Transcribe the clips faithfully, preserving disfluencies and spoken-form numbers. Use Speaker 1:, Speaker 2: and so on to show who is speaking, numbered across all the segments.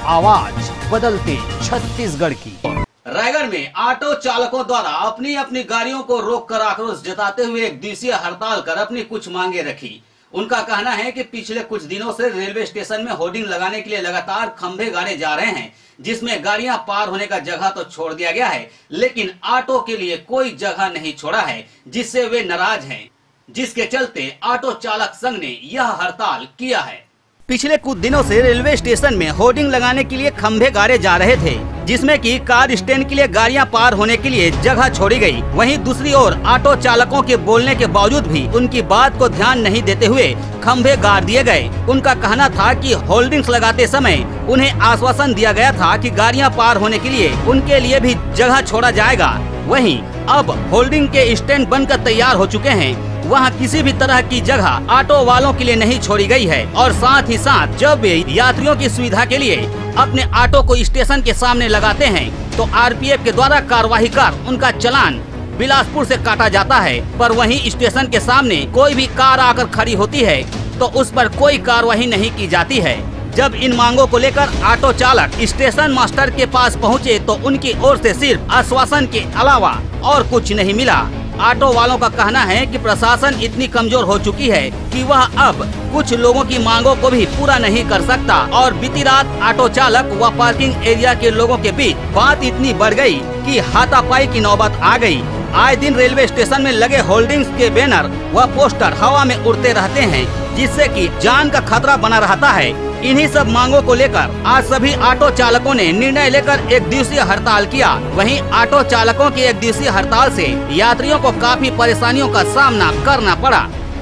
Speaker 1: आवाज बदलते छत्तीसगढ़ की।
Speaker 2: रायगढ़ में ऑटो चालकों द्वारा अपनी अपनी गाड़ियों को रोककर आक्रोश जताते हुए एक दिवसीय हड़ताल कर अपनी कुछ मांगे रखी। उनका कहना है कि पिछले कुछ दिनों से रेलवे स्टेशन में होर्डिंग लगाने के लिए लगातार खंभे गाड़े जा रहे हैं, जिसमें गाड़ियां पार होने का जगह तो छोड़ दिया गया है, लेकिन ऑटो के लिए कोई जगह नहीं छोड़ा है, जिससे वे नाराज हैं, जिसके चलते ऑटो चालक संघ ने यह हड़ताल किया है। पिछले कुछ दिनों से रेलवे स्टेशन में होर्डिंग लगाने के लिए खंभे गाड़े जा रहे थे, जिसमें कि कार स्टैंड के लिए गाड़ियां पार होने के लिए जगह छोड़ी गई। वहीं दूसरी ओर ऑटो चालकों के बोलने के बावजूद भी उनकी बात को ध्यान नहीं देते हुए खंभे गाड़ दिए गए। उनका कहना था कि होल्डिंग्स लगाते समय उन्हें आश्वासन दिया गया था कि गाड़ियां पार होने के लिए उनके लिए भी जगह छोड़ा जाएगा। वहीं अब होल्डिंग के स्टैंड बनकर तैयार हो चुके हैं, वहाँ किसी भी तरह की जगह ऑटो वालों के लिए नहीं छोड़ी गई है। और साथ ही साथ जब वे यात्रियों की सुविधा के लिए अपने ऑटो को स्टेशन के सामने लगाते हैं तो आरपीएफ के द्वारा कार्यवाही कर उनका चालान बिलासपुर से काटा जाता है। पर वहीं स्टेशन के सामने कोई भी कार आकर खड़ी होती है तो उस पर कोई कार्यवाही नहीं की जाती है। जब इन मांगों को लेकर ऑटो चालक स्टेशन मास्टर के पास पहुंचे तो उनकी ओर से सिर्फ आश्वासन के अलावा और कुछ नहीं मिला। ऑटो वालों का कहना है कि प्रशासन इतनी कमजोर हो चुकी है कि वह अब कुछ लोगों की मांगों को भी पूरा नहीं कर सकता। और बीती रात ऑटो चालक व पार्किंग एरिया के लोगों के बीच बात इतनी बढ़ गई कि हाथापाई की नौबत आ गई। आए दिन रेलवे स्टेशन में लगे होल्डिंग्स के बैनर व पोस्टर हवा में उड़ते रहते हैं, जिससे कि जान का खतरा बना रहता है। इन्हीं सब मांगों को लेकर आज सभी ऑटो चालकों ने निर्णय लेकर एक दिवसीय हड़ताल किया। वहीं ऑटो चालकों की एक दिवसीय हड़ताल से यात्रियों को काफी परेशानियों का सामना करना पड़ा।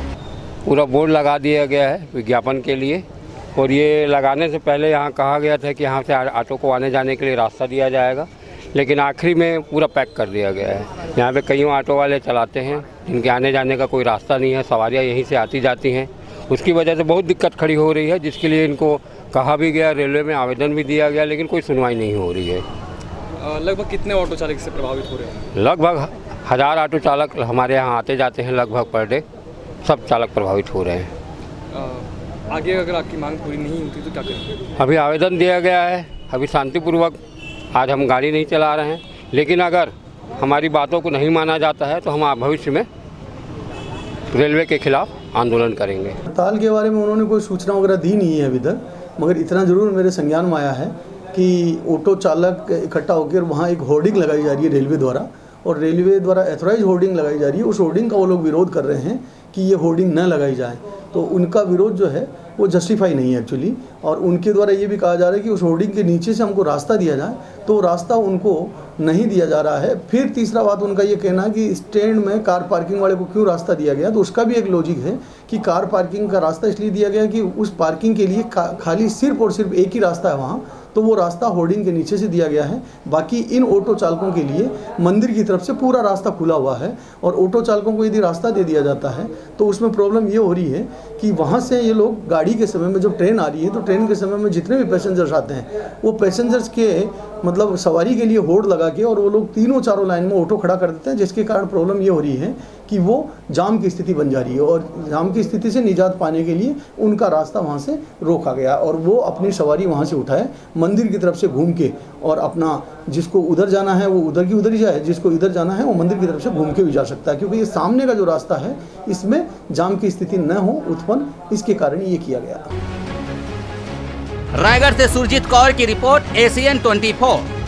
Speaker 3: पूरा बोर्ड लगा दिया गया है विज्ञापन के लिए, और ये लगाने से पहले यहाँ कहा गया था कि यहाँ से ऑटो को आने जाने के लिए रास्ता दिया जाएगा, लेकिन आखिरी में पूरा पैक कर दिया गया है। यहाँ पे कई ऑटो वाले चलाते हैं जिनके आने जाने का कोई रास्ता नहीं है, सवारियाँ यहीं से आती जाती हैं। उसकी वजह से बहुत दिक्कत खड़ी हो रही है, जिसके लिए इनको कहा भी गया, रेलवे में आवेदन भी दिया गया, लेकिन कोई सुनवाई नहीं हो रही है।
Speaker 4: लगभग कितने ऑटो चालक इससे प्रभावित हो रहे हैं?
Speaker 3: लगभग हज़ार ऑटो चालक हमारे यहाँ आते जाते हैं लगभग पर डे, सब चालक प्रभावित हो रहे हैं।
Speaker 4: आगे अगर आपकी मांग पूरी नहीं होती तो क्या करेंगे?
Speaker 3: अभी आवेदन दिया गया है, अभी शांतिपूर्वक आज हम गाड़ी नहीं चला रहे हैं, लेकिन अगर हमारी बातों को नहीं माना जाता है तो हम भविष्य में रेलवे के खिलाफ आंदोलन करेंगे।
Speaker 5: हड़ताल के बारे में उन्होंने कोई सूचना वगैरह दी नहीं है अभी तक, मगर इतना ज़रूर मेरे संज्ञान में आया है कि ऑटो चालक इकट्ठा होकर वहाँ एक होर्डिंग लगाई जा रही है रेलवे द्वारा, और रेलवे द्वारा एथोराइज होर्डिंग लगाई जा रही है। उस होर्डिंग का वो लोग विरोध कर रहे हैं कि ये होर्डिंग न लगाई जाए, तो उनका विरोध जो है वो जस्टिफाई नहीं है एक्चुअली। और उनके द्वारा ये भी कहा जा रहा है कि उस होर्डिंग के नीचे से हमको रास्ता दिया जाए, तो रास्ता उनको नहीं दिया जा रहा है। फिर तीसरा बात उनका ये कहना है कि स्टैंड में कार पार्किंग वाले को क्यों रास्ता दिया गया, तो उसका भी एक लॉजिक है कि कार पार्किंग का रास्ता इसलिए दिया गया कि उस पार्किंग के लिए खाली सिर्फ और सिर्फ एक ही रास्ता है वहाँ, तो वो रास्ता होर्डिंग के नीचे से दिया गया है। बाकी इन ऑटो चालकों के लिए मंदिर की तरफ से पूरा रास्ता खुला हुआ है, और ऑटो चालकों को यदि रास्ता दे दिया जाता है तो उसमें प्रॉब्लम ये हो रही है कि वहाँ से ये लोग गाड़ी के समय में जब ट्रेन आ रही है तो ट्रेन के समय में जितने भी पैसेंजर्स आते हैं वो पैसेंजर्स के मतलब सवारी के लिए होर्ड लगा के और वो लोग तीनों चारों लाइन में ऑटो खड़ा कर देते हैं, जिसके कारण प्रॉब्लम ये हो रही है कि वो जाम की स्थिति बन जा रही है। और जाम की स्थिति से निजात पाने के लिए उनका रास्ता वहाँ से रोका गया, और वो अपनी सवारी वहाँ से उठाए मंदिर की तरफ से घूम के, और अपना जिसको उधर जाना है वो उधर की उधर ही जाए, जिसको इधर जाना है वो मंदिर की तरफ से घूम के भी जा सकता है, क्योंकि ये सामने का जो रास्ता है इसमें जाम की स्थिति न हो उत्पन्न, इसके कारण ये किया गया।
Speaker 2: रायगढ़ से सुरजीत कौर की रिपोर्ट, एशियन चौबीस।